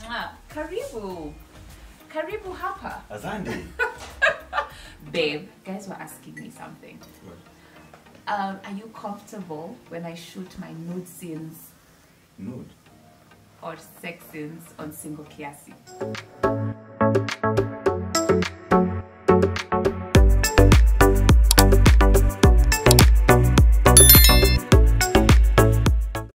Karibu. Karibu hapa. Azandi. Babe, guys were asking me something. What? Are you comfortable when I shoot my nude scenes Nude? or sex scenes on single kiasi?